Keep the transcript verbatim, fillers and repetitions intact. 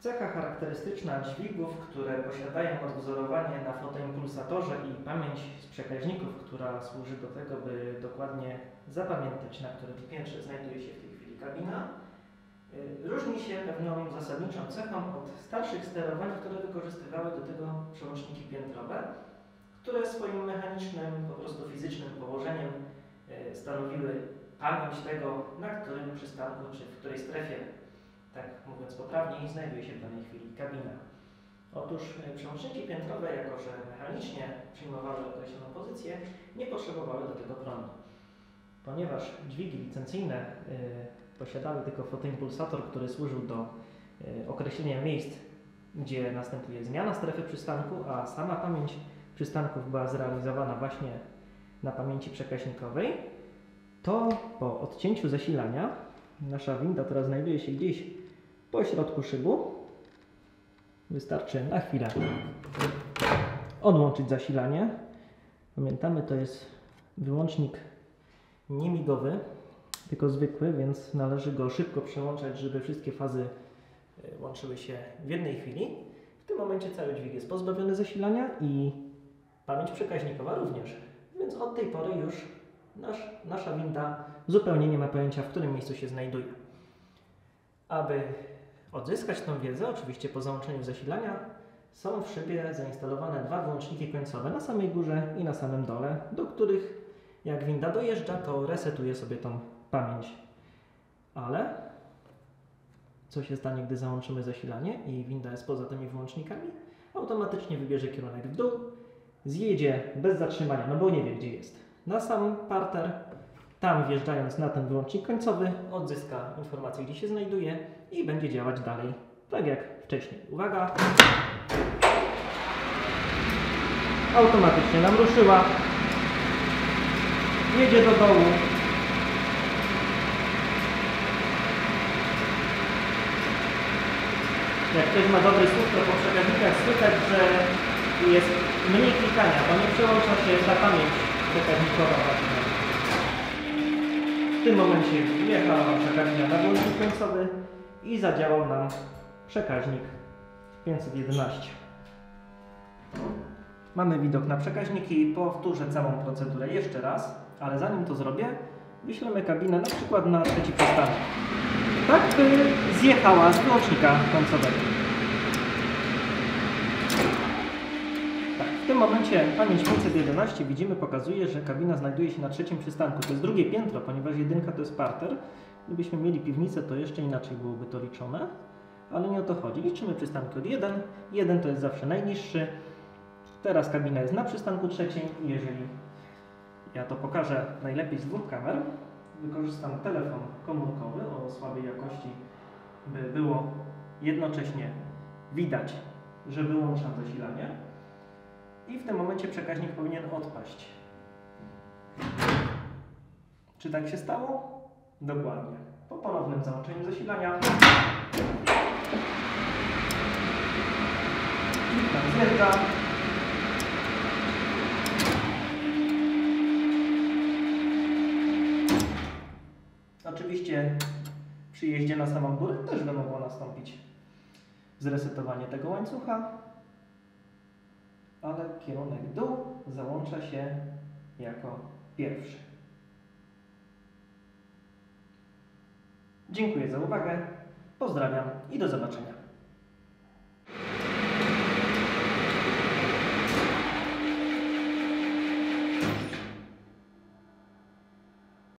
Cecha charakterystyczna dźwigów, które posiadają odwzorowanie na fotoimpulsatorze i pamięć z przekaźników, która służy do tego, by dokładnie zapamiętać, na którym piętrze znajduje się w tej chwili kabina, różni się pewną zasadniczą cechą od starszych sterowań, które wykorzystywały do tego przełączniki piętrowe, które swoim mechanicznym, po prostu fizycznym położeniem stanowiły pamięć tego, na którym przystanku czy w której strefie, tak mówiąc poprawniej, znajduje się w danej chwili kabina. Otóż przełączniki piętrowe, jako że mechanicznie przyjmowały określoną pozycję, nie potrzebowały do tego prądu. Ponieważ dźwigi licencyjne y, posiadały tylko fotoimpulsator, który służył do y, określenia miejsc, gdzie następuje zmiana strefy przystanku, a sama pamięć przystanków była zrealizowana właśnie na pamięci przekaźnikowej, to po odcięciu zasilania nasza winda, która znajduje się gdzieś po środku szybu, wystarczy na chwilę odłączyć zasilanie. Pamiętamy, to jest wyłącznik niemigowy, tylko zwykły, więc należy go szybko przełączać, żeby wszystkie fazy łączyły się w jednej chwili. W tym momencie cały dźwig jest pozbawiony zasilania i pamięć przekaźnikowa również. Więc od tej pory już nasz, nasza winda zupełnie nie ma pojęcia, w którym miejscu się znajduje. Aby odzyskać tą wiedzę, oczywiście po załączeniu zasilania, są w szybie zainstalowane dwa wyłączniki końcowe na samej górze i na samym dole, do których jak winda dojeżdża, to resetuje sobie tą pamięć. Ale co się stanie, gdy załączymy zasilanie i winda jest poza tymi wyłącznikami? Automatycznie wybierze kierunek w dół, zjedzie bez zatrzymania, no bo nie wie, gdzie jest, na sam parter. Tam, wjeżdżając na ten wyłącznik końcowy, odzyska informację, gdzie się znajduje i będzie działać dalej, tak jak wcześniej. Uwaga! Automatycznie nam ruszyła. Jedzie do dołu. Jak ktoś ma dobry słuch, to po przekaźnikach słychać, że jest mniej klikania, bo nie przełącza się ta pamięć przekaźnikowa. W tym momencie wjechała nasza kabina na włącznik końcowy i zadziałał nam przekaźnik pięćset jedenaście. Mamy widok na przekaźniki. Powtórzę całą procedurę jeszcze raz, ale zanim to zrobię, wyślemy kabinę na przykład na trzeci przystanek, tak by zjechała z wyłącznika końcowego. Tak, w tym momencie pamięć pięćset jedenaście, widzimy, pokazuje, że kabina znajduje się na trzecim przystanku. To jest drugie piętro, ponieważ jedynka to jest parter. Gdybyśmy mieli piwnicę, to jeszcze inaczej byłoby to liczone, ale nie o to chodzi. Liczymy przystanki od jeden. jeden to jest zawsze najniższy. Teraz kabina jest na przystanku trzecim i jeżeli ja to pokażę najlepiej z dwóch kamer, wykorzystam telefon komórkowy o słabej jakości, by było jednocześnie widać, że wyłączam zasilanie i w tym momencie przekaźnik powinien odpaść. Czy tak się stało? Dokładnie. Po ponownym załączeniu zasilania zjeżdża. Oczywiście przy jeździe na samą górę też by mogło nastąpić zresetowanie tego łańcucha, ale kierunek dół załącza się jako pierwszy. Dziękuję za uwagę, pozdrawiam i do zobaczenia.